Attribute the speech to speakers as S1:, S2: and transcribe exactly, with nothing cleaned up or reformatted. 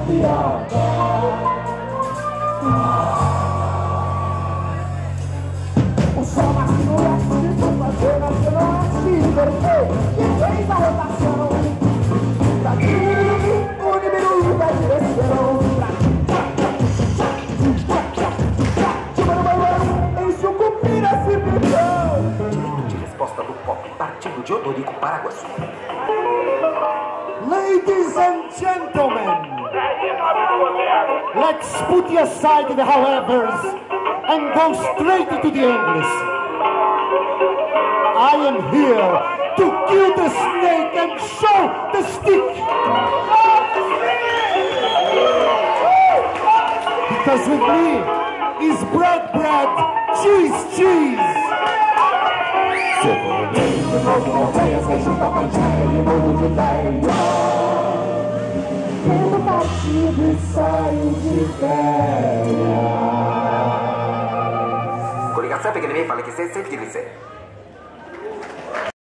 S1: tapioca. O sol nasce no leste, o fazer nasceu no oeste. Porque quem fez a rotação pra mim, o número um da direção. Em Sucupira se viveu.
S2: Direito de resposta do Pop, partindo de Odorico, Paraguaçu.
S3: Ladies and gentlemen, let's put aside the howevers and go straight to the English. I am here to kill the snake and show the stick. Because with me is bread, bread, cheese, cheese.
S1: De novo não venha, sem chutar pancheia e mundo de ideia. Tendo partido e saio de férias.
S2: Coligação, peguei e falei que você sempre queria ser.